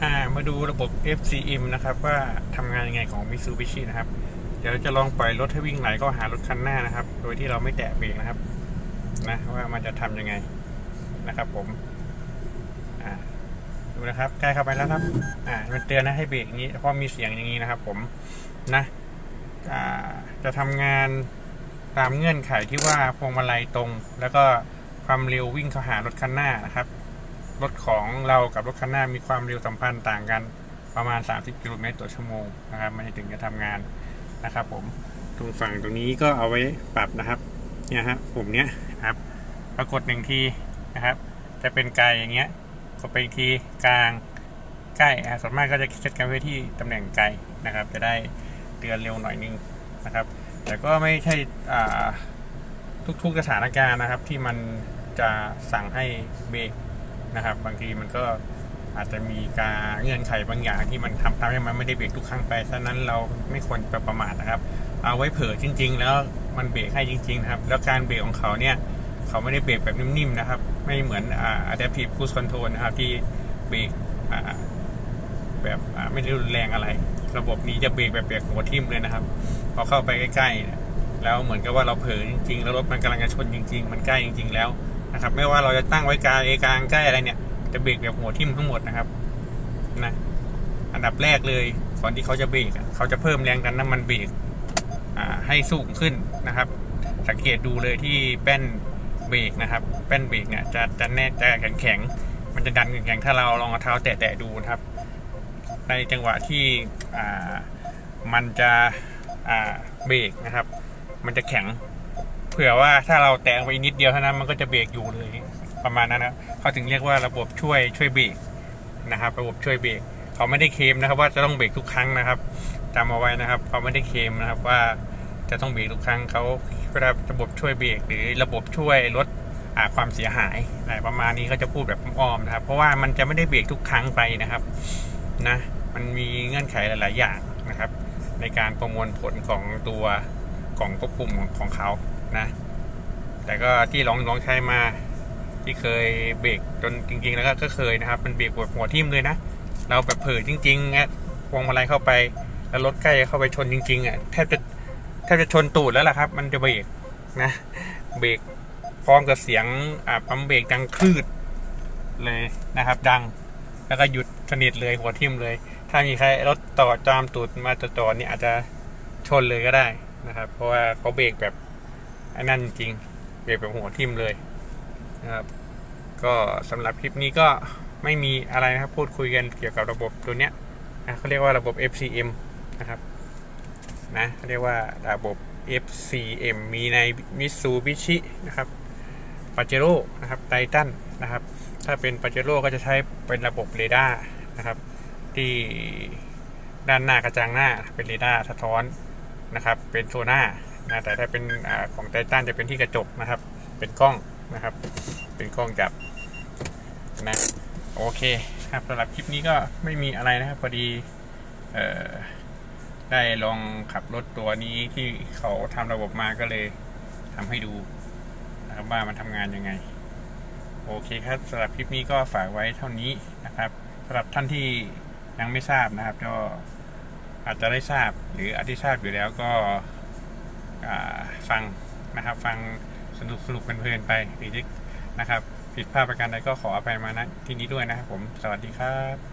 มาดูระบบ FCM นะครับว่าทำงานยังไงของ Mitsubishi นะครับเดี๋ยวจะลองปล่อยรถให้วิ่งไหลก็หารถคันหน้านะครับโดยที่เราไม่แตะเบรกนะครับนะว่ามันจะทำยังไงนะครับผมดูนะครับใกล้เข้าไปแล้วครับมันเตือนนะให้เบรกนี้เพราะมีเสียงอย่างนี้นะครับผมนะจะทำงานตามเงื่อนไขที่ว่าพวงมาลัยตรงแล้วก็ความเร็ววิ่งเข้าหารถคันหน้านะครับรถของเรากับรถคันหน้ามีความเร็วสัมพันธ์ต่างกันประมาณ30 กิโลเมตรต่อชั่วโมงนะครับมันถึงจะทำงานนะครับผมตรงฝั่งตรงนี้ก็เอาไว้ปรับนะครับเนี่ยฮะปุ่มเนี้ยครับปรากฏ1 ทีนะครับจะเป็นไกลอย่างเงี้ยกดไปอีกทีกลางใกล้ส่วนมากก็จะเซตกันไว้ที่ตำแหน่งไกลนะครับจะได้เตือนเร็วหน่อยนึงนะครับแต่ก็ไม่ใช่ทุกสถานการณ์นะครับที่มันจะสั่งให้เบรกนะครับบางทีมันก็อาจจะมีการเงื่อนไขบางอย่างที่มันทำให้มันไม่ได้เบรกทุกครั้งไปฉะนั้นเราไม่ควรประมาทนะครับเอาไว้เผื่อจริงๆแล้วมันเบรกให้จริงๆนะครับแล้วการเบรกของเขาเนี่ยเขาไม่ได้เบรกแบบนิ่มๆนะครับไม่เหมือนAdaptive Cruise Control นะครับที่เบรกแบบไม่ได้รุนแรงอะไรระบบนี้จะเบรกแบบเบรกหัวทิ่มเลยนะครับพอเข้าไปใกล้ๆแล้วเหมือนกับว่าเราเผลอจริงๆแล้วรถมันกำลังจะชนจริงๆมันใกล้จริงๆแล้วนะครับไม่ว่าเราจะตั้งไว้กลางใกล้อะไรเนี่ยจะเบรกแบบหัวทิ่มทั้งหมดนะครับนะอันดับแรกเลยก่อนที่เขาจะเบรกเขาจะเพิ่มแรงดันน้ำมันเบรกให้สูงขึ้นนะครับสังเกตดูเลยที่แป้นเบรกนะครับแป้นเบรกเนี่ยจะแน่จะแข็งมันจะดันแข็งถ้าเราลองเอาเท้าแตะดูนะครับในจังหวะที่มันจะเบรกนะครับมันจะแข็งเผื่อว่าถ้าเราแตะไปนิดเดียวเท่านั้นมันก็จะเบรกอยู่เลยประมาณนั้นนะเขาถึงเรียกว่าระบบช่วยเบรกนะครับระบบช่วยเบรกเขาไม่ได้เคลมนะครับว่าจะต้องเบรกทุกครั้งนะครับจำเอาไว้นะครับเขาไม่ได้เคลมนะครับว่าจะต้องเบรกทุกครั้งเขาระบบช่วยเบรกหรือระบบช่วยลดความเสียหายอะไรประมาณนี้ก็จะพูดแบบอ้อมนะครับเพราะว่ามันจะไม่ได้เบรกทุกครั้งไปนะครับนะมันมีเงื่อนไขหลายๆอย่างนะครับในการประมวลผลของตัวกล่องควบคุมของเขานะแต่ก็ที่ลองใช้มาที่เคยเบรกจนจริงๆแล้วก็เคยนะครับมันเบรกหัวทิ่มเลยนะเราแบบเผลอจริงๆพวงมาลัยเข้าไปแล้วรถใกล้เข้าไปชนจริงๆแทบจะชนตูดแล้วล่ะครับมันจะเบรกนะเบรกพร้อมกับเสียงปั๊มเบรกดังคลืดเลยนะครับดังแล้วก็หยุดสนิทเลยหัวทิ่มเลยถ้ามีใครรถต่อจามตูดมาต่อนี่อาจจะชนเลยก็ได้นะครับเพราะว่าเขาเบรกแบบนั่นจริงเบรกแบบหัวทิ่มเลยนะครับก็สำหรับคลิปนี้ก็ไม่มีอะไรนะครับพูดคุยกันเกี่ยวกับระบบตัวเนี้ยเขาเรียกว่าระบบ FCM นะครับนะเขาเรียกว่าระบบ FCM มีใน Mitsubishi นะครับ Pajero นะครับ Titan นะครับถ้าเป็น Pajero ก็จะใช้เป็นระบบเรดาร์นะครับที่ด้านหน้ากระจังหน้าเป็นเรดาร์สะท้อนนะครับเป็นโซน่านะแต่ถ้าเป็นของ Titan จะเป็นที่กระจกนะครับเป็นกล้องนะครับเป็นกล้องจับนะโอเคครับสำหรับคลิปนี้ก็ไม่มีอะไรนะครับพอดีได้ลองขับรถตัวนี้ที่เขาทำระบบมาก็เลยทำให้ดูนะครับว่ามันทำงานยังไงโอเคครับสำหรับคลิปนี้ก็ฝากไว้เท่านี้นะครับสำหรับท่านที่ยังไม่ทราบนะครับก็อาจจะได้ทราบหรืออาจจะทราบอยู่แล้วก็ฟังนะครับฟังสนุกเพลินไปหรือนะครับผิดพลาดประการใดก็ขออภัยมาณที่นี้ด้วยนะครับผมสวัสดีครับ